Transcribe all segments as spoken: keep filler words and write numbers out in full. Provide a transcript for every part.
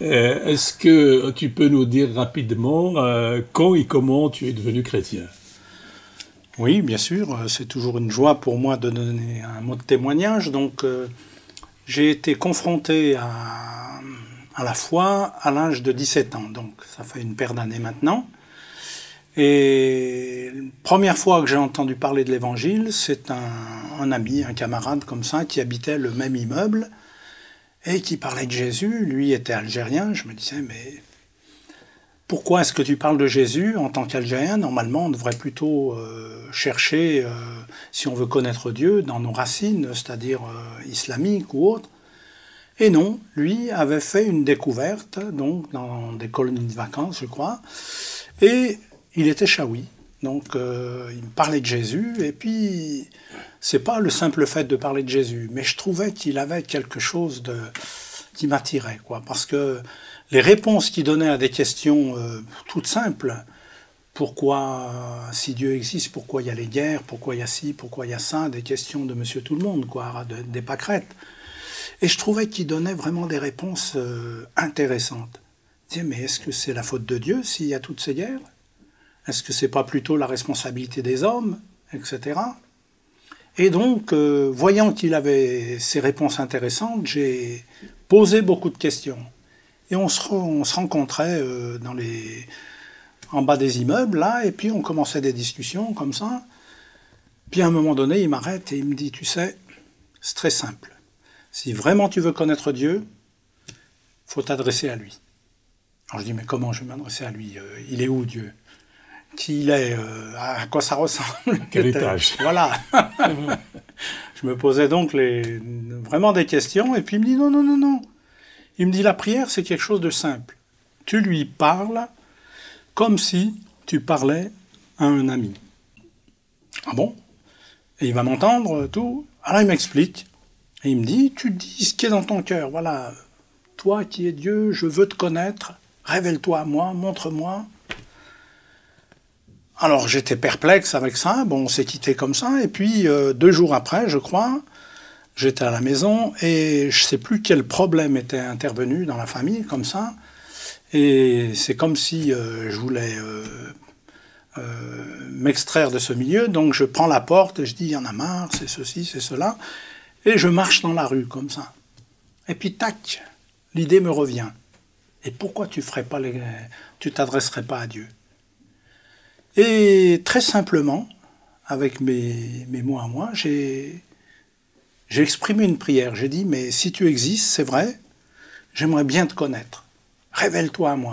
Euh, Est-ce que tu peux nous dire rapidement euh, quand et comment tu es devenu chrétien? Oui, bien sûr, c'est toujours une joie pour moi de donner un mot de témoignage. Donc, euh, j'ai été confronté à, à la foi à l'âge de dix-sept ans, donc ça fait une paire d'années maintenant. Et la première fois que j'ai entendu parler de l'Évangile, c'est un, un ami, un camarade comme ça, qui habitait le même immeuble et qui parlait de Jésus. Lui était algérien. Je me disais, mais pourquoi est-ce que tu parles de Jésus en tant qu'Algérien? Normalement, on devrait plutôt euh, chercher, euh, si on veut connaître Dieu, dans nos racines, c'est-à-dire euh, islamiques ou autres. Et non, lui avait fait une découverte, donc dans des colonies de vacances, je crois, et il était chaoui. Donc, euh, il me parlait de Jésus, et puis, c'est pas le simple fait de parler de Jésus, mais je trouvais qu'il avait quelque chose de, qui m'attirait, quoi, parce que les réponses qu'il donnait à des questions euh, toutes simples, pourquoi, si Dieu existe, pourquoi il y a les guerres, pourquoi il y a ci, pourquoi il y a ça, des questions de Monsieur Tout-le-Monde, quoi, de, des pâquerettes. Et je trouvais qu'il donnait vraiment des réponses euh, intéressantes. Je disais, mais est-ce que c'est la faute de Dieu s'il y a toutes ces guerres? Est-ce que c'est pas plutôt la responsabilité des hommes, et cetera. Et donc, euh, voyant qu'il avait ces réponses intéressantes, j'ai posé beaucoup de questions. Et on se, on se rencontrait euh, dans les, en bas des immeubles, là, et puis on commençait des discussions comme ça. Puis à un moment donné, il m'arrête et il me dit, tu sais, c'est très simple. Si vraiment tu veux connaître Dieu, il faut t'adresser à lui. Alors je dis, mais comment je vais m'adresser à lui? euh, Il est où Dieu? Qui il est? euh, À quoi ça ressemble? Quel étage? Voilà. Je me posais donc les, vraiment des questions, et puis il me dit, non, non, non, non. Il me dit, la prière, c'est quelque chose de simple. Tu lui parles comme si tu parlais à un ami. Ah bon? Et il va m'entendre, tout. Alors il m'explique. Et il me dit, tu dis ce qui est dans ton cœur. Voilà, toi qui es Dieu, je veux te connaître. Révèle-toi à moi, montre-moi. Alors j'étais perplexe avec ça. Bon, on s'est quitté comme ça. Et puis, euh, deux jours après, je crois, j'étais à la maison et je ne sais plus quel problème était intervenu dans la famille, comme ça. Et c'est comme si euh, je voulais euh, euh, m'extraire de ce milieu. Donc je prends la porte et je dis, il y en a marre, c'est ceci, c'est cela. Et je marche dans la rue, comme ça. Et puis, tac, l'idée me revient. Et pourquoi tu ferais pas les... tu t'adresserais pas à Dieu? Et très simplement, avec mes, mes mots à moi, j'ai... j'ai exprimé une prière. J'ai dit, mais si tu existes, c'est vrai, j'aimerais bien te connaître. Révèle-toi à moi.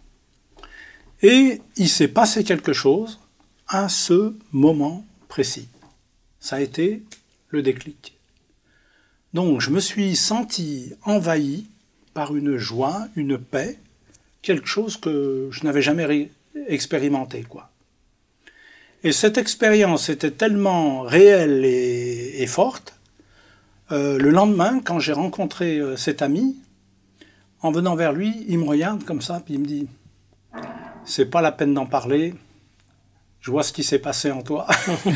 Et il s'est passé quelque chose à ce moment précis. Ça a été le déclic. Donc je me suis senti envahi par une joie, une paix, quelque chose que je n'avais jamais expérimenté, quoi. Et cette expérience était tellement réelle et, et forte, euh, le lendemain, quand j'ai rencontré euh, cet ami, en venant vers lui, il me regarde comme ça, puis il me dit « C'est pas la peine d'en parler, je vois ce qui s'est passé en toi. »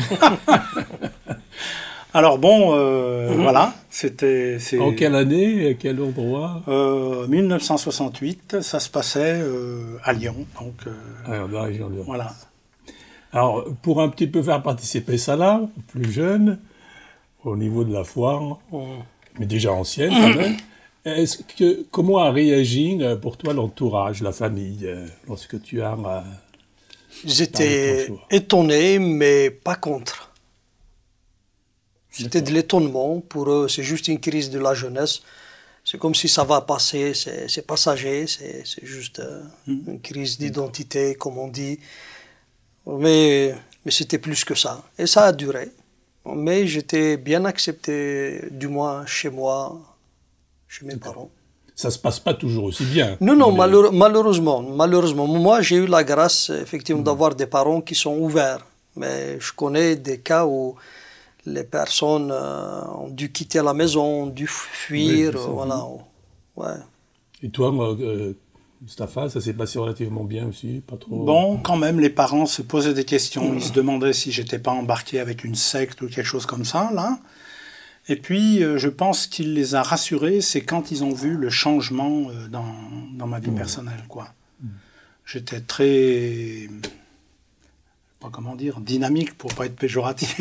Alors bon, euh, mmh. voilà, c'était... En quelle année, à quel endroit? euh, mille neuf cent soixante-huit, ça se passait euh, à Lyon, donc... Euh, ah, dans la région de Lyon. Voilà. Alors, pour un petit peu faire participer ça là, plus jeune, au niveau de la foi, mmh. mais déjà ancienne quand même, est-ce que, comment a réagi pour toi l'entourage, la famille, lorsque tu as... Euh, J'étais étonné, mais pas contre. C'était de l'étonnement. Pour eux, c'est juste une crise de la jeunesse. C'est comme si ça va passer, c'est passager, c'est juste euh, mmh. une crise d'identité, comme on dit. Mais, mais c'était plus que ça. Et ça a duré. Mais j'étais bien accepté, du moins chez moi, chez mes parents. Ça ne se passe pas toujours aussi bien. Non, non, mais... malheure, malheureusement. Malheureusement. Moi, j'ai eu la grâce, effectivement, mmh. d'avoir des parents qui sont ouverts. Mais je connais des cas où les personnes euh, ont dû quitter la maison, ont dû fuir, oui, euh, voilà. Ouais. Et toi, euh, Mustapha, ça s'est passé relativement bien aussi, pas trop... Bon, quand même, les parents se posaient des questions. Ils se demandaient si j'étais pas embarqué avec une secte ou quelque chose comme ça, là. Et puis, euh, je pense qu'il les a rassurés, c'est quand ils ont vu le changement euh, dans, dans ma vie mmh. personnelle, quoi. Mmh. J'étais très, je sais pas comment dire, dynamique pour pas être péjoratif.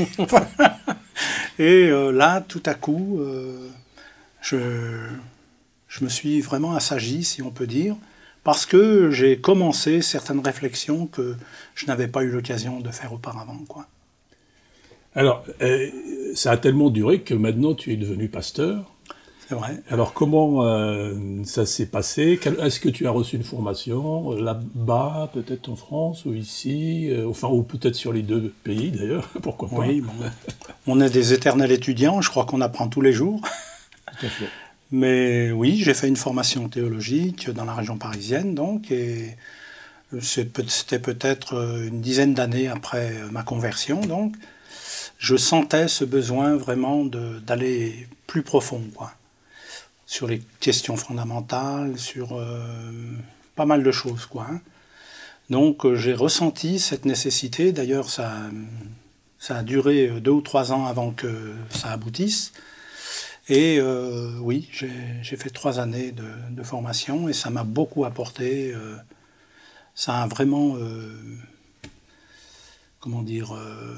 Et euh, là, tout à coup, euh, je, je me suis vraiment assagi, si on peut dire, parce que j'ai commencé certaines réflexions que je n'avais pas eu l'occasion de faire auparavant, quoi. Alors, euh, ça a tellement duré que maintenant tu es devenu pasteur. C'est vrai. Alors, comment euh, ça s'est passé? Est-ce que tu as reçu une formation là-bas, peut-être en France ou ici, euh, enfin, ou peut-être sur les deux pays d'ailleurs, pourquoi pas? Oui, bon, on est des éternels étudiants, je crois qu'on apprend tous les jours. Tout à fait. Mais oui, j'ai fait une formation théologique dans la région parisienne, donc, et c'était peut-être une dizaine d'années après ma conversion, donc. Je sentais ce besoin vraiment d'aller plus profond, quoi, sur les questions fondamentales, sur euh, pas mal de choses, quoi. Hein. Donc euh, j'ai ressenti cette nécessité. D'ailleurs, ça, ça a duré deux ou trois ans avant que ça aboutisse. Et euh, oui, j'ai fait trois années de, de formation et ça m'a beaucoup apporté. Euh, ça a vraiment, euh, comment dire, euh,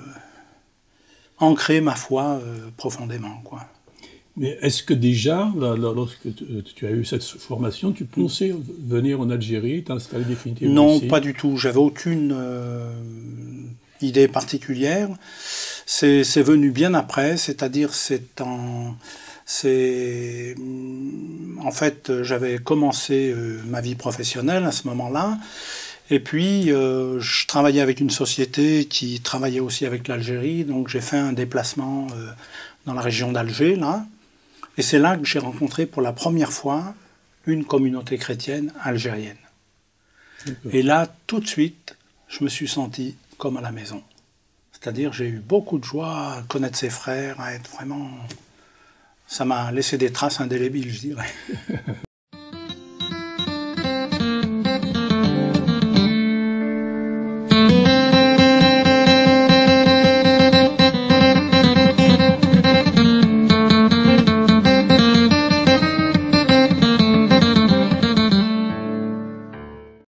ancré ma foi euh, profondément, quoi. Mais est-ce que déjà, là, là, lorsque tu, tu as eu cette formation, tu pensais venir en Algérie, t'installer définitivement Non, ici? Pas du tout. J'avais aucune euh, idée particulière. C'est venu bien après, c'est-à-dire c'est en... c'est en fait, j'avais commencé euh, ma vie professionnelle à ce moment-là. Et puis, euh, je travaillais avec une société qui travaillait aussi avec l'Algérie, donc j'ai fait un déplacement euh, dans la région d'Alger, là. Et c'est là que j'ai rencontré pour la première fois une communauté chrétienne algérienne. Et là, tout de suite, je me suis senti comme à la maison. C'est-à-dire, j'ai eu beaucoup de joie à connaître ses frères, à être vraiment... Ça m'a laissé des traces indélébiles, je dirais.